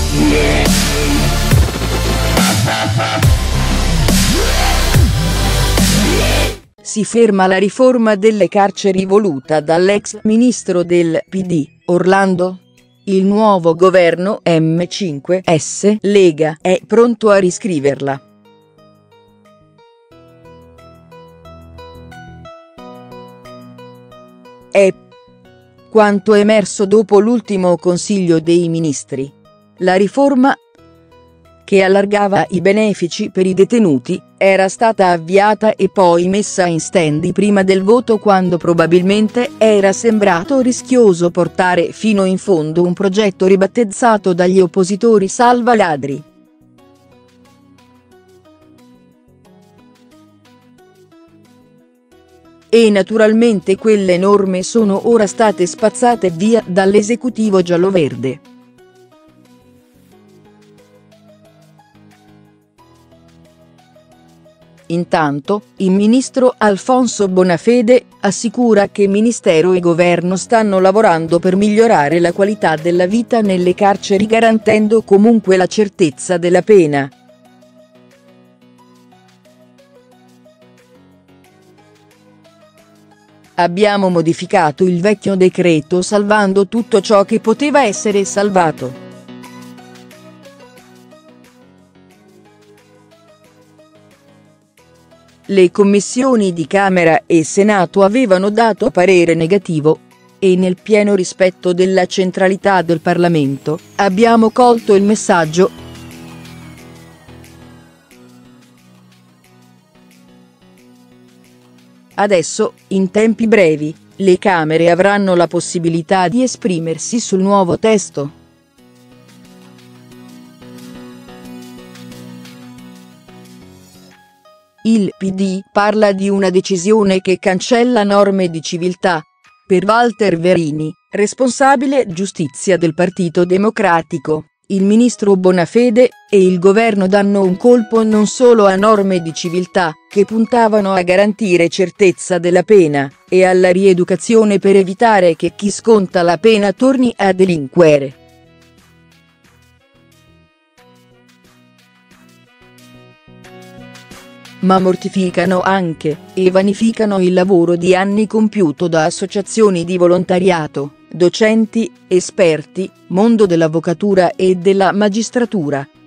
Si ferma la riforma delle carceri voluta dall'ex ministro del PD, Orlando? Il nuovo governo M5S Lega è pronto a riscriverla. È quanto emerso dopo l'ultimo Consiglio dei Ministri. La riforma, che allargava i benefici per i detenuti, era stata avviata e poi messa in stand prima del voto quando probabilmente era sembrato rischioso portare fino in fondo un progetto ribattezzato dagli oppositori salva ladri. E naturalmente quelle norme sono ora state spazzate via dall'esecutivo gialloverde. Intanto, il ministro Alfonso Bonafede assicura che Ministero e Governo stanno lavorando per migliorare la qualità della vita nelle carceri garantendo comunque la certezza della pena. Abbiamo modificato il vecchio decreto salvando tutto ciò che poteva essere salvato. Le commissioni di Camera e Senato avevano dato parere negativo, e nel pieno rispetto della centralità del Parlamento, abbiamo colto il messaggio. Adesso, in tempi brevi, le Camere avranno la possibilità di esprimersi sul nuovo testo. Il PD parla di una decisione che cancella norme di civiltà. Per Walter Verini, responsabile giustizia del Partito Democratico, il ministro Bonafede e il governo danno un colpo non solo a norme di civiltà, che puntavano a garantire certezza della pena, e alla rieducazione per evitare che chi sconta la pena torni a delinquere. Ma mortificano anche, e vanificano il lavoro di anni compiuto da associazioni di volontariato, docenti, esperti, mondo dell'avvocatura e della magistratura,